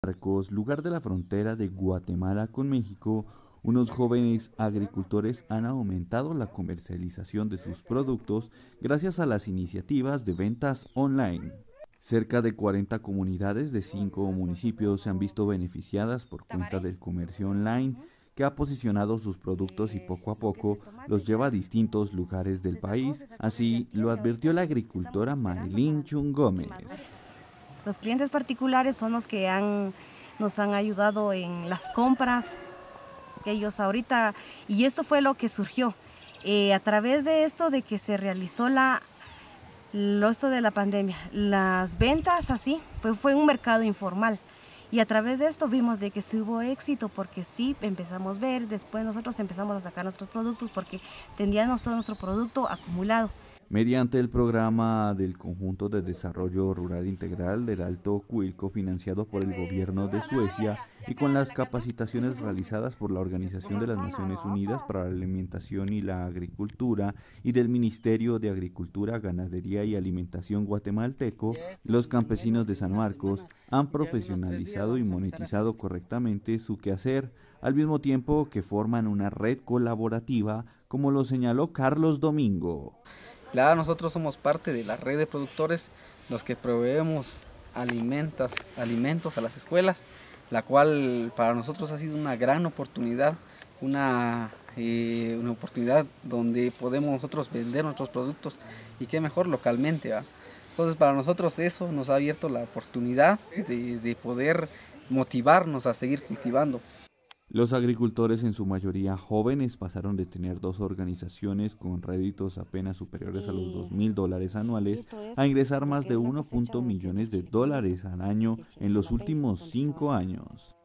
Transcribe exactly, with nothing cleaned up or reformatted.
Marcos, lugar de la frontera de Guatemala con México, unos jóvenes agricultores han aumentado la comercialización de sus productos gracias a las iniciativas de ventas online. Cerca de cuarenta comunidades de cinco municipios se han visto beneficiadas por cuenta del comercio online, que ha posicionado sus productos y poco a poco los lleva a distintos lugares del país. Así lo advirtió la agricultora Maylin Chung Gómez. Los clientes particulares son los que han, nos han ayudado en las compras, ellos ahorita, y esto fue lo que surgió. Eh, a través de esto de que se realizó la, lo esto de la pandemia, las ventas así, fue, fue un mercado informal. Y a través de esto vimos de que sí hubo éxito, porque sí empezamos a ver, después nosotros empezamos a sacar nuestros productos porque teníamos todo nuestro producto acumulado. Mediante el programa del Conjunto de Desarrollo Rural Integral del Alto Cuilco, financiado por el gobierno de Suecia, y con las capacitaciones realizadas por la Organización de las Naciones Unidas para la Alimentación y la Agricultura y del Ministerio de Agricultura, Ganadería y Alimentación guatemalteco, los campesinos de San Marcos han profesionalizado y monetizado correctamente su quehacer, al mismo tiempo que forman una red colaborativa, como lo señaló Carlos Domingo. Claro, nosotros somos parte de la red de productores, los que proveemos alimentos, alimentos a las escuelas, la cual para nosotros ha sido una gran oportunidad, una, eh, una oportunidad donde podemos nosotros vender nuestros productos y qué mejor localmente, ¿verdad? Entonces para nosotros eso nos ha abierto la oportunidad de, de poder motivarnos a seguir cultivando. Los agricultores, en su mayoría jóvenes, pasaron de tener dos organizaciones con réditos apenas superiores a los dos mil dólares anuales a ingresar más de uno punto millones de dólares al año en los últimos cinco años.